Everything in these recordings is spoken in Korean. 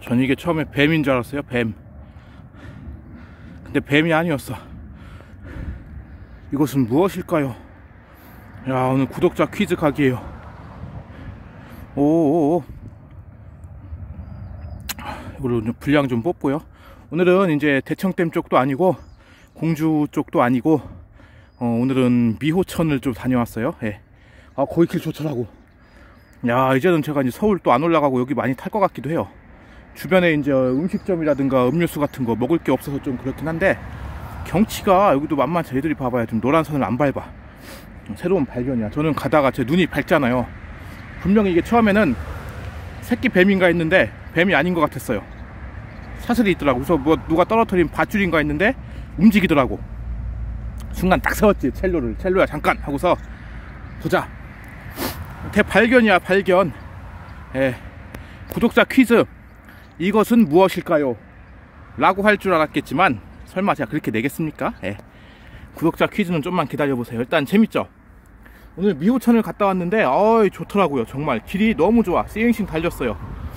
전 이게 처음에 뱀인 줄 알았어요. 뱀. 근데 뱀이 아니었어. 이것은 무엇일까요? 야, 오늘 구독자 퀴즈 각이에요. 오오오. 이걸로 좀 분량 좀 뽑고요. 오늘은 이제 대청댐 쪽도 아니고 공주 쪽도 아니고 오늘은 미호천을 좀 다녀왔어요. 예. 아, 거기 길 좋더라고. 야, 이제는 제가 이제 서울 또 안 올라가고 여기 많이 탈 것 같기도 해요. 주변에 이제 음식점이라든가 음료수 같은 거 먹을 게 없어서 좀 그렇긴 한데 경치가 여기도 만만치. 애들이 봐봐요. 좀 노란 선을 안 밟아. 새로운 발견이야. 저는 가다가 제 눈이 밝잖아요. 분명히 이게 처음에는 새끼 뱀인가 했는데 뱀이 아닌 것 같았어요. 사슬이 있더라고. 그래서 뭐 누가 떨어뜨린 밧줄인가 했는데 움직이더라고. 순간 딱 세웠지. 첼로야 잠깐 하고서 보자. 대발견이야, 발견. 예. 구독자 퀴즈. 이것은 무엇일까요? 라고 할 줄 알았겠지만 설마 제가 그렇게 내겠습니까? 예. 구독자 퀴즈는 좀만 기다려보세요. 일단 재밌죠? 오늘 미호천을 갔다 왔는데 좋더라고요. 정말 길이 너무 좋아. 쌩쌩 달렸어요.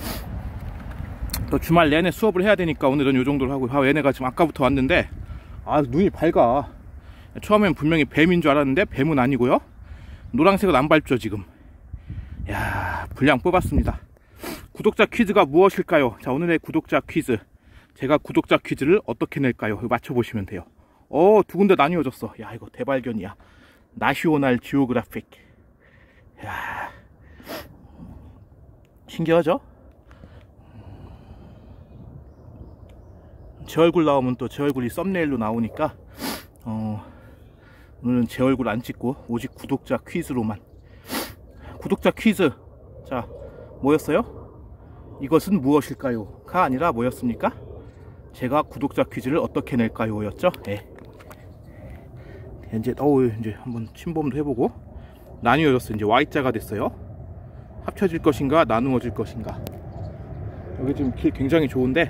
또 주말 내내 수업을 해야 되니까 오늘은 요 정도로 하고, 얘네가 지금 아까부터 왔는데 눈이 밝아. 처음엔 분명히 뱀인 줄 알았는데 뱀은 아니고요. 노란색은 안 밟죠 지금. 야, 분량 뽑았습니다. 구독자 퀴즈가 무엇일까요? 자, 오늘의 구독자 퀴즈. 제가 구독자 퀴즈를 어떻게 낼까요? 맞춰보시면 돼요. 두 군데 나뉘어졌어. 야, 이거 대발견이야. 나시오날 지오그래픽. 야, 신기하죠? 제 얼굴 나오면 또 제 얼굴이 썸네일로 나오니까 오늘은 제 얼굴 안 찍고 오직 구독자 퀴즈로만. 구독자 퀴즈. 자, 뭐였어요? 이것은 무엇일까요? 가 아니라 뭐였습니까? 제가 구독자 퀴즈를 어떻게 낼까요? 였죠? 예. 이제 한번 침범도 해보고 나뉘어졌어. 이제 Y자가 됐어요. 합쳐질 것인가 나누어질 것인가. 여기 지금 길 굉장히 좋은데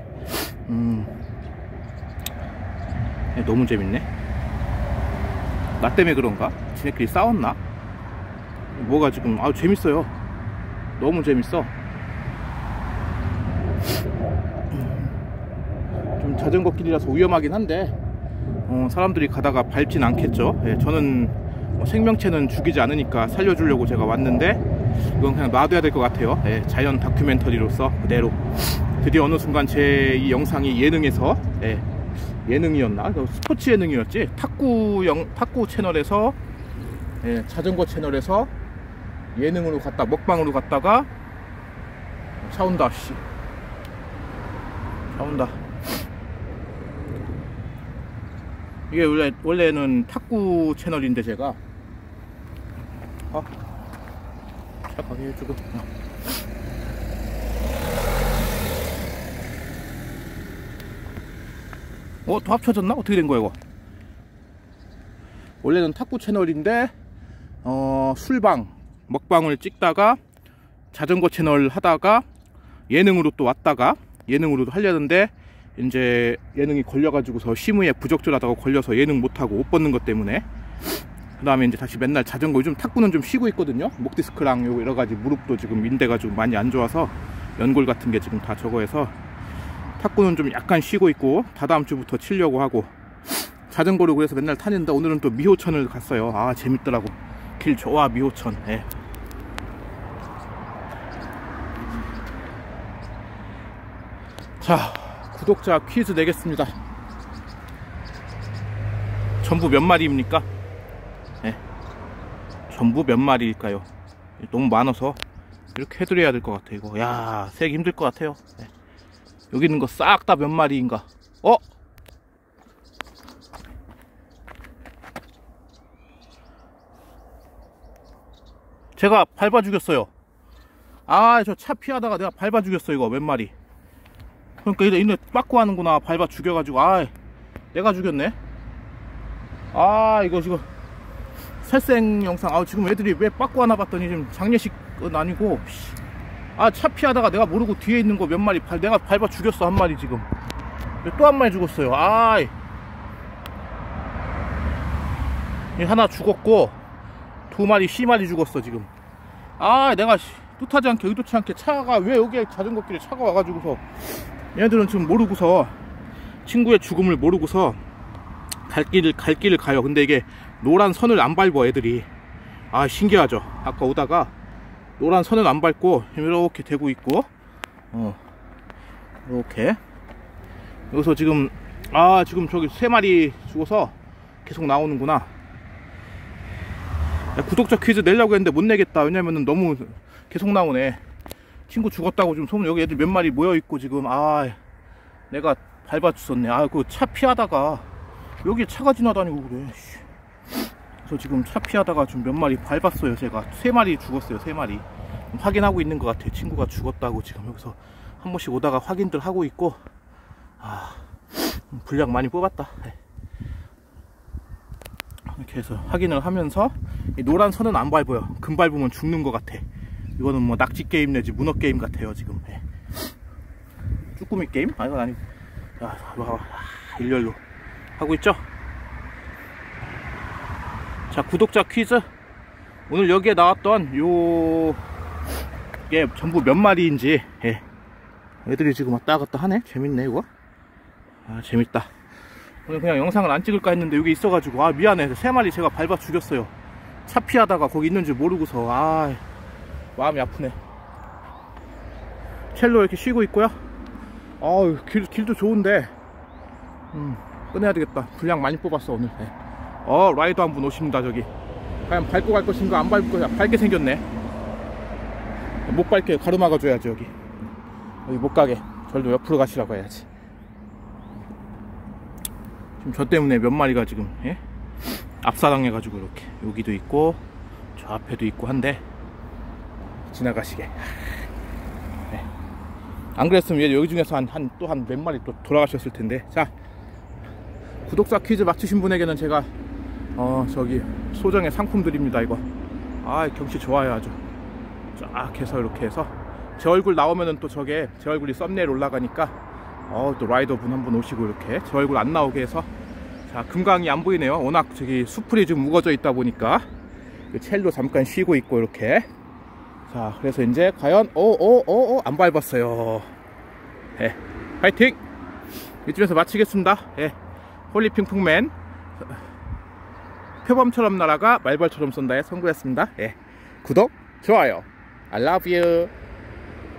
너무 재밌네. 나 때문에 그런가? 지네끼리 싸웠나? 뭐가 지금 재밌어요. 너무 재밌어. 좀 자전거 길이라서 위험하긴 한데 사람들이 가다가 밟진 않겠죠. 예, 저는 생명체는 죽이지 않으니까 살려주려고 제가 왔는데 이건 그냥 놔둬야 될 것 같아요. 예, 자연 다큐멘터리로서 그대로. 드디어 어느 순간 제 이 영상이 예능에서, 예능이었나? 스포츠 예능이었지. 탁구 채널에서, 자전거 채널에서 예능으로 갔다 먹방으로 갔다가 차 온다. 씨, 차 온다. 이게 원래는 탁구 채널인데 제가 차 가게 해주고. 더 합쳐졌나? 어떻게 된 거야 이거? 원래는 탁구 채널인데 술방 먹방을 찍다가 자전거 채널 하다가 예능으로 또 왔다가 예능으로도 하려는데 이제 예능이 걸려가지고서 심의에 부적절하다고 걸려서 예능 못하고 옷 벗는 것 때문에 그 다음에 이제 다시 맨날 자전거. 요즘 탁구는 좀 쉬고 있거든요. 목 디스크랑 요 여러가지 무릎도 지금 인대가 좀 많이 안 좋아서 연골 같은 게 지금 다 저거 해서 탁구는 좀 약간 쉬고 있고 다다음 주부터 치려고 하고, 자전거를 그래서 맨날 타는데 오늘은 또 미호천을 갔어요. 재밌더라고. 길 좋아. 미호천. 예. 자, 구독자 퀴즈 내겠습니다. 전부 몇 마리입니까? 전부 몇 마리일까요? 너무 많아서 이렇게 해드려야 될 것 같아. 이거 야, 세기 힘들 것 같아요. 여기 있는 거 싹 다 몇 마리인가? 제가 밟아 죽였어요. 저 차 피하다가 내가 밟아 죽였어. 이거 몇 마리. 그러니까 이네 빠꾸 하는구나. 밟아 죽여가지고. 내가 죽였네. 이거 지금 살생 영상. 지금 애들이 왜 빠꾸 하나 봤더니 지금 장례식은 아니고, 차 피하다가 내가 모르고 뒤에 있는 거 몇 마리 내가 밟아 죽였어. 한 마리 지금. 또 한 마리 죽었어요. 하나 죽었고 두 마리 씨마리 죽었어 지금. 내가 뜻하지 않게 의도치 않게 차가 왜 여기에 자전거길에 차가 와가지고서 얘네들은 지금 모르고서 친구의 죽음을 모르고서 갈 길을 가요. 근데 이게 노란 선을 안 밟어 애들이. 아 신기하죠. 아까 오다가 노란 선을 안 밟고 이렇게 대고 있고 이렇게 여기서 지금 지금 저기 3마리 죽어서 계속 나오는구나. 구독자 퀴즈 내려고 했는데 못 내겠다. 왜냐면은 너무 계속 나오네. 친구 죽었다고 지금 소문. 여기 애들 몇 마리 모여있고 지금 내가 밟아주었네. 그 차 피하다가 여기 차가 지나다니고 그래. 그래서 지금 차 피하다가 좀 몇 마리 밟았어요. 제가 3마리 죽었어요. 3마리 확인하고 있는 것 같아요. 친구가 죽었다고 지금 여기서 한 번씩 오다가 확인들 하고 있고. 분량 많이 뽑았다. 이렇게 해서 확인을 하면서 이 노란 선은 안 밟아요. 금 밟으면 죽는 것 같아. 이거는 뭐 낙지 게임 내지 문어 게임 같아요 지금. 쭈꾸미 게임? 이건 아니고. 일렬로 하고 있죠. 자, 구독자 퀴즈. 오늘 여기에 나왔던 이게 전부 몇 마리인지. 애들이 지금 왔다 갔다 하네. 재밌네 이거. 재밌다. 오늘 그냥 영상을 안 찍을까 했는데 여기 있어가지고 미안해. 3마리 제가 밟아 죽였어요. 차 피하다가 거기 있는지 모르고서. 마음이 아프네. 첼로 이렇게 쉬고 있고요. 길도 좋은데 꺼내야 되겠다. 분량 많이 뽑았어 오늘. 라이더 한 분 오십니다. 저기 과연 밟고 갈 것인가 안 밟을 것인가. 밟게 생겼네. 못 밟게 가로막아 줘야지. 여기 못 가게 절도 옆으로 가시라고 해야지. 지금 저 때문에 몇 마리가 지금 압사당해가지고 이렇게 여기도 있고 저 앞에도 있고 한데 지나가시게. 안 그랬으면 여기 중에서 또 한 몇 마리 또 돌아가셨을 텐데. 자, 구독자 퀴즈 맞추신 분에게는 제가 저기 소정의 상품 드립니다. 이거 경치 좋아요. 아주 쫙 해서 이렇게 해서 제 얼굴 나오면은 또 저게 제 얼굴이 썸네일 올라가니까 또 라이더 분 한 분 오시고 이렇게 제 얼굴 안 나오게 해서. 자, 금강이 안 보이네요. 워낙 저기 수풀이 좀 우거져 있다 보니까 첼로 잠깐 쉬고 있고 이렇게. 자, 그래서 이제 과연 안 밟았어요. 파이팅! 이쯤에서 마치겠습니다. 홀리핑풍맨 표범처럼 날아가 말벌처럼 쏜다의 성구였습니다. 구독, 좋아요, I love you.